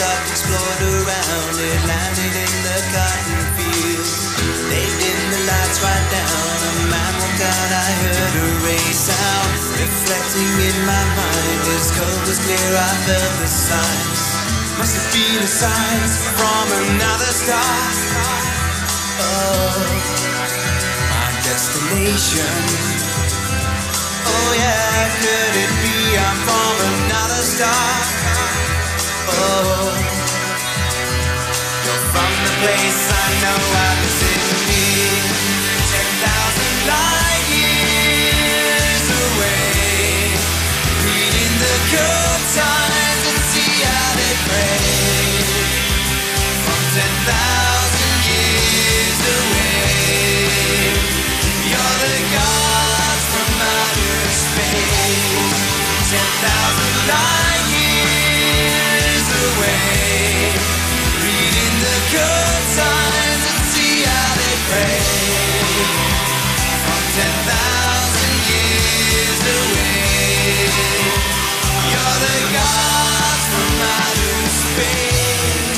up, explored around it, landed in the cotton field. They dimmed the lights right down, a man walked out, I heard a ray sound. Reflecting in my mind, his coat was clear, I felt the signs. Must have been a sign from another star. Oh, my destination. Oh yeah, could it be I'm from another star? Oh, you're from the place I know I was in me, 10,000 light years away. Reading the good times and see how they pray. From 10,000 years away, you're the gods from outer space. 10,000 light years away. Reading the good times and see how they pray. From 10,000 years away, you're the gods from outer space.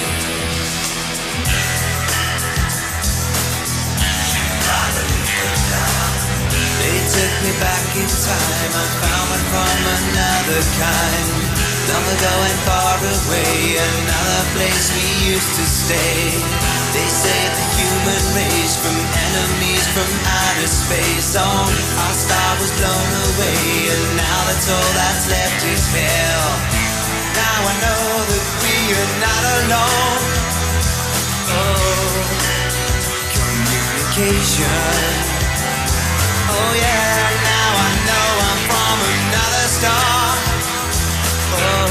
They took me back in time, I found one from another kind. Long ago and far away, another place we used to stay. They saved the human race from enemies from outer space. Oh, our star was blown away, and now that's all that's left is hell. Now I know that we are not alone. Oh, communication. Oh yeah, now I know I'm from another star. Oh,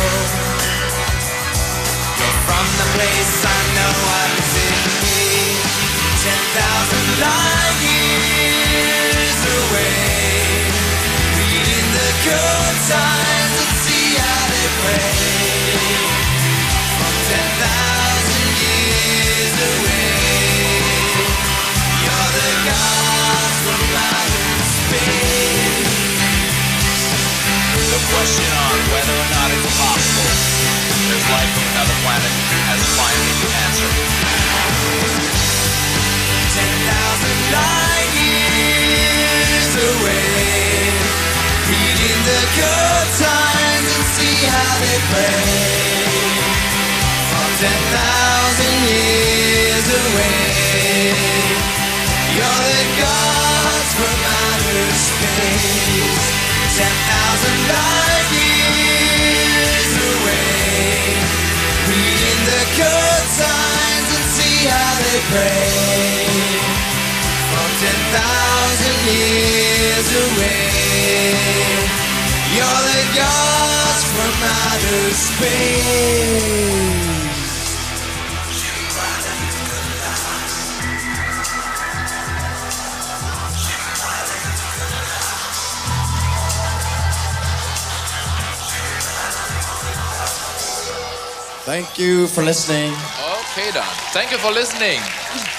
you're from the place I know I was in me, 10,000 light years away. Reading the good times and see how they pray. From 10,000 years away, you're the gods from outer space. The question on whether or not it's possible there's life from another planet has finally been answered. 10,000 light years away. Reading the good times and see how they pray. From 10,000 years away, you're the gods from outer space. 10,000 light years away. Reading the good signs and see how they pray. From 10,000 years away, you're the gods from outer space. Thank you for listening. Okay, dann. Thank you for listening.